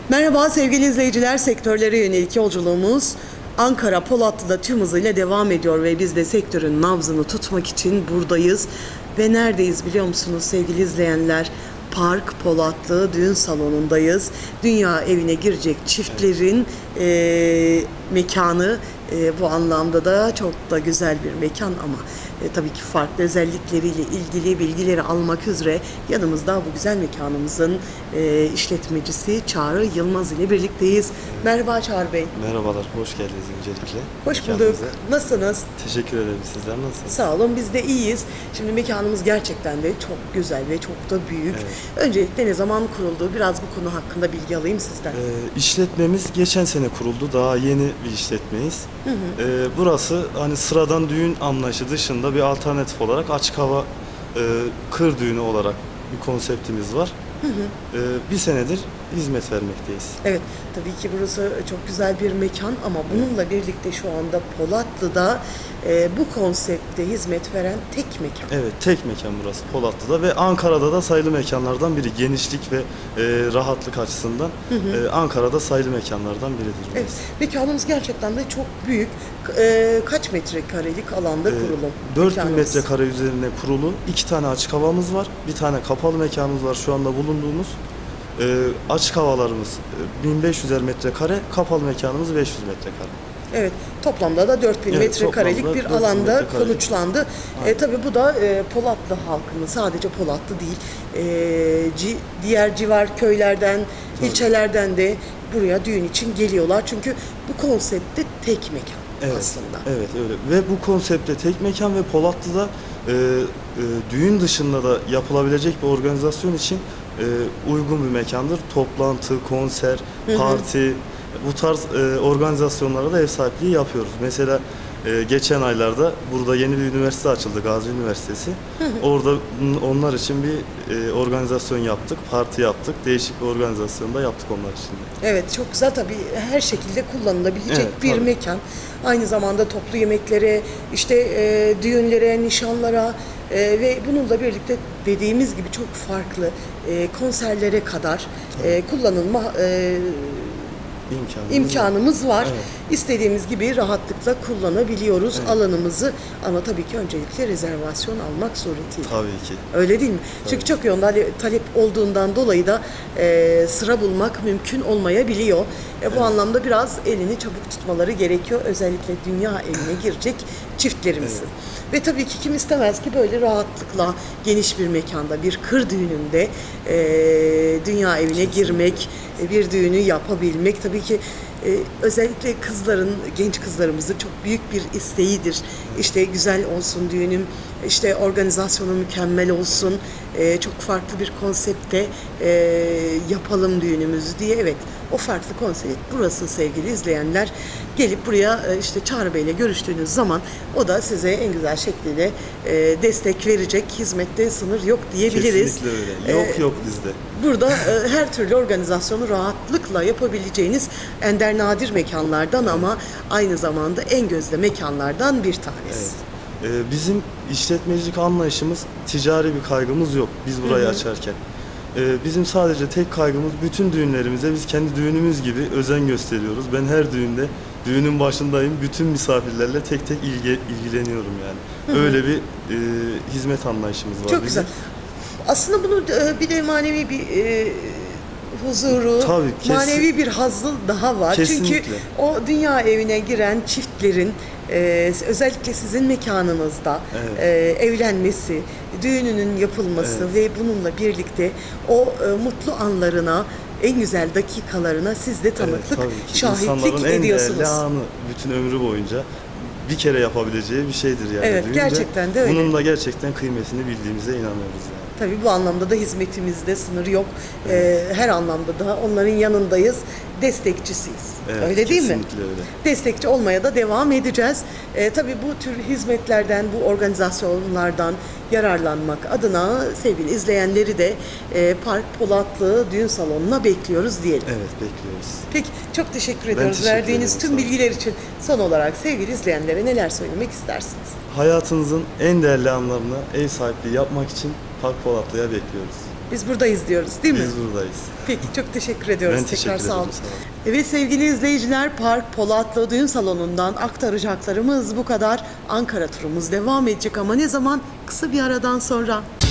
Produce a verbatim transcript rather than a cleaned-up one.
Merhaba sevgili izleyiciler, sektörlere yönelik yolculuğumuz Ankara Polatlı'da tüm hızıyla devam ediyor ve biz de sektörün nabzını tutmak için buradayız. Ve neredeyiz biliyor musunuz sevgili izleyenler? Park Polatlı düğün salonundayız. Dünya evine girecek çiftlerin e, mekanı. E, bu anlamda da çok da güzel bir mekan ama e, tabii ki farklı özellikleriyle ilgili bilgileri almak üzere yanımızda bu güzel mekanımızın e, işletmecisi Çağrı Yılmaz ile birlikteyiz. Merhaba Çağrı Bey. Merhabalar, hoş geldiniz öncelikle. Hoş bulduk. Nasılsınız? Teşekkür ederim. Sizler nasılsınız? Sağ olun, biz de iyiyiz. Şimdi mekanımız gerçekten de çok güzel ve çok da büyük. Evet. Öncelikle ne zaman kuruldu? Biraz bu konu hakkında bilgi alayım sizden. Ee, işletmemiz geçen sene kuruldu. Daha yeni bir işletmeyiz. Hı hı. Ee, burası hani sıradan düğün anlayışı dışında bir alternatif olarak açık hava e, kır düğünü olarak bir konseptimiz var. Hı hı. Ee, bir senedir hizmet vermekteyiz. Evet, tabii ki burası çok güzel bir mekan ama bununla birlikte şu anda Polatlı'da e, bu konsepte hizmet veren tek mekan. Evet, tek mekan burası Polatlı'da ve Ankara'da da sayılı mekanlardan biri. Genişlik ve e, rahatlık açısından hı hı. E, Ankara'da sayılı mekanlardan biridir burası. Evet, mekanımız gerçekten de çok büyük. E, kaç metrekarelik alanda e, kurulu? dört bin metrekare üzerine kurulu. İki tane açık havamız var. Bir tane kapalı mekanımız var şu anda bulunduğumuz. E, açık havalarımız bin beş yüzer metrekare, kapalı mekanımız beş yüz metrekare. Evet, toplamda da dört bin evet, metrekarelik bir alanda metrekare. Konuşlandı. E, tabii bu da e, Polatlı halkının, sadece Polatlı değil, e, ci, diğer civar köylerden, tabii. ilçelerden de buraya düğün için geliyorlar. Çünkü bu konseptte tek mekan evet, aslında. Evet, öyle. Ve bu konseptte tek mekan ve Polatlı'da e, e, düğün dışında da yapılabilecek bir organizasyon için e, uygun bir mekandır. Toplantı, konser, parti, hı hı. bu tarz e, organizasyonlara da ev sahipliği yapıyoruz. Mesela e, geçen aylarda burada yeni bir üniversite açıldı, Gazi Üniversitesi. Hı hı. Orada onlar için bir e, organizasyon yaptık, parti yaptık. Değişik bir organizasyon da yaptık onlar için de. Evet, çok güzel tabii, her şekilde kullanılabilecek evet, bir tabii. mekan. Aynı zamanda toplu yemeklere, işte e, düğünlere, nişanlara e, ve bununla birlikte dediğimiz gibi çok farklı e, konserlere kadar e, kullanılma e, İmkanımız, imkanımız var. Evet. İstediğimiz gibi rahatlıkla kullanabiliyoruz evet. alanımızı ama tabii ki öncelikle rezervasyon almak suretiyle. Tabii ki. Öyle değil mi? Tabii. Çünkü çok yoğun talep olduğundan dolayı da e, sıra bulmak mümkün olmayabiliyor. E, bu evet. anlamda biraz elini çabuk tutmaları gerekiyor. Özellikle dünya evine girecek çiftlerimizin. Evet. Ve tabii ki kim istemez ki böyle rahatlıkla geniş bir mekanda, bir kır düğününde e, dünya evine Kesinlikle. girmek, e, bir düğünü yapabilmek tabii ki e, özellikle kızların, genç kızlarımızın çok büyük bir isteğidir. İşte güzel olsun düğünüm, işte organizasyonu mükemmel olsun, e, çok farklı bir konsepte e, yapalım düğünümüzü diye. Evet, o farklı konsept burası sevgili izleyenler. Gelip buraya e, işte Çağrı Bey ile görüştüğünüz zaman o da size en güzel şekliyle e, destek verecek. Hizmette sınır yok diyebiliriz. Kesinlikle öyle. Yok e, yok bizde. Burada e, her türlü organizasyonu rahatlıkla yapabileceğiniz ender nadir mekanlardan evet. ama aynı zamanda en gözde mekanlardan bir tanesi. Evet. Ee, bizim işletmecilik anlayışımız, ticari bir kaygımız yok biz burayı Hı-hı. açarken. Ee, bizim sadece tek kaygımız, bütün düğünlerimize biz kendi düğünümüz gibi özen gösteriyoruz. Ben her düğünde düğünün başındayım, bütün misafirlerle tek tek ilgi, ilgileniyorum yani. Hı-hı. Öyle bir e, hizmet anlayışımız var. Çok bizim. güzel. Aslında bunu e, bir de manevi bir e, huzuru, Tabii, kesin, manevi bir hazzı daha var. Kesinlikle. Çünkü o dünya evine giren çiftlerin e, özellikle sizin mekanınızda evet. e, evlenmesi, düğününün yapılması evet. ve bununla birlikte o e, mutlu anlarına, en güzel dakikalarına siz de tanıklık, evet, şahitlik İnsanların ediyorsunuz. En değerli anı bütün ömrü boyunca bir kere yapabileceği bir şeydir yani. Evet, düğünde. Gerçekten de öyle. Bunun da gerçekten kıymetini bildiğimize inanıyoruz yani. Tabii bu anlamda da hizmetimizde sınır yok. Evet. Ee, her anlamda da onların yanındayız, destekçisiyiz. Evet, öyle değil mi? Kesinlikle öyle. Destekçi olmaya da devam edeceğiz. Ee, tabii bu tür hizmetlerden, bu organizasyonlardan yararlanmak adına sevgili izleyenleri de e, Park Polatlı Düğün Salonu'na bekliyoruz diyelim. Evet, bekliyoruz. Peki, çok teşekkür ediyoruz teşekkür verdiğiniz ederim, tüm bilgiler için. Son olarak sevgili izleyenlere neler söylemek istersiniz? Hayatınızın en değerli anlarına ev sahipliği yapmak için Park Polatlı'ya bekliyoruz. Biz buradayız diyoruz değil mi? Biz buradayız. Peki çok teşekkür ediyoruz. Ben teşekkür Tekrar sağ olun. ederim, sağ olun. Evet sevgili izleyiciler, Park Polatlı Düğün Salonu'ndan aktaracaklarımız bu kadar. Ankara turumuz devam edecek ama ne zaman? Kısa bir aradan sonra.